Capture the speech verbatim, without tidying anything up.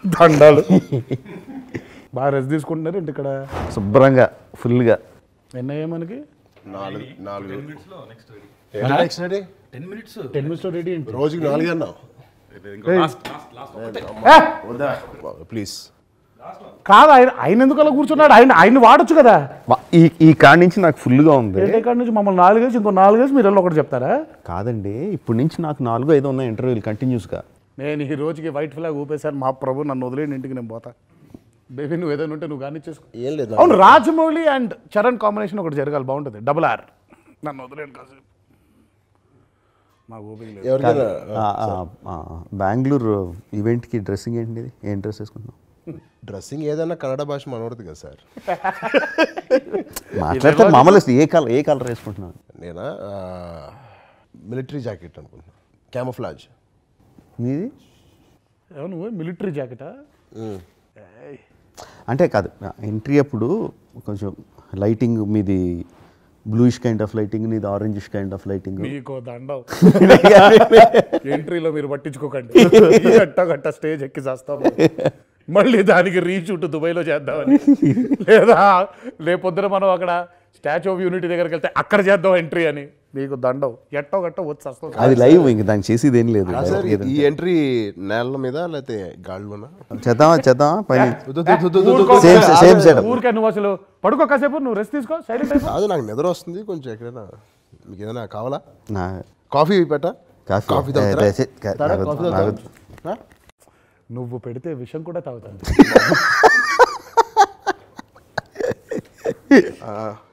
దండాలు. బాగా రెస్ట్ తీసుకుంటున్నారు ఇంటి ఇక్కడ శుభ్రంగా ఫుల్గా. ఎన్నయ్యా మనకి నాలుగు నాలుగు టెన్ మినిట్స్ రెడీ రోజుకి నాలుగు అన్నావు ప్లీజ్. కాదు ఆయన ఆయన ఎందుకు అలా కూర్చున్నాడు? ఆయన ఆయన వాడచ్చు కదా. ఈ ఈ కాడి నుంచి నాకు ఫుల్గా ఉంది. ఏ కాడి నుంచి మమ్మల్ని నాలుగేసి ఇంకో నాలుగేసి మీరు ఒకటి చెప్తారా? కాదండి, ఇప్పటి నుంచి నాకు నాలుగు ఐదు ఉన్నాయి ఇంటర్వ్యూలు కంటిన్యూస్గా. నేను ఈ రోజుకి వైట్ ఫ్లాగ్ ఊపేశాను. మా ప్రభు నన్ను వదిలేని ఇంటికి నేను పోతా. బేబీ నువ్వు ఏదైనా ఉంటే నువ్వు కానీ చేసుకో. ఏం లేదు. అవును, రాజమౌళి అండ్ చరణ్ కాంబినేషన్ ఒకటి జరగాలి, బాగుంటుంది. Double R. నన్ను వదిలేను కాదు, మాకు ఊపిక లేదు. బెంగళూరు ఈవెంట్కి డ్రెస్సింగ్ ఏంటి? ఏం డ్రెస్ వేసుకుంటున్నావు? డ్రెస్సింగ్ ఏదైనా కన్నడ భాష మనోడదు కదా సార్. మాట్లాడితే మామూలు ఏ కలర్ ఏ కలర్ వేసుకుంటున్నాను? నేనా మిలిటరీ జాకెట్ అనుకుంటున్నా, క్యామోఫ్లాజ్. మీది? అవును, మిలిటరీ జాకెటా? అంటే కాదు, ఎంట్రీ అప్పుడు కొంచెం లైటింగ్ మీది బ్లూయిష్ కైండ్ ఆఫ్ లైటింగ్, నీది ఆరెంజిష్ కైండ్ ఆఫ్ లైటింగ్. మీకు దండం. ఎంట్రీలో మీరు పట్టించుకోకండి. గట్ట గట్ట స్టేజ్ ఎక్కి చేస్తాం, మళ్ళీ దానికి రీషూట్ దుబాయ్లో చేద్దామని. లేదా రేపొద్దున మనం అక్కడ స్టాచ్యూ ఆఫ్ యూనిటీ దగ్గరికి వెళ్తే అక్కడ చేద్దాం ఎంట్రీ అని. మీకు దండం. ఎట్టో గట్టో వచ్చి వస్తుంది. అది లైవ్, ఇంక దానికి చేసేది ఏం లేదు. ఈ ఎంట్రీ నేల మీద లేకపోతే గాళ్ళలోనా చేద్దామా? చేద్దామా పైన ఊరికే నువ్వు అసలు పడుకో, కాసేపు నువ్వు రెస్ట్ తీసుకో, సైలెంట్ అయిపో. అది నాకు నిద్ర వస్తుంది కొంచెం. ఎక్కడైనా మీకు ఏదైనా కావాలా? కాఫీ పెట్ట? కాఫీ నువ్వు పెడితే విషయం కూడా తాగుతాను.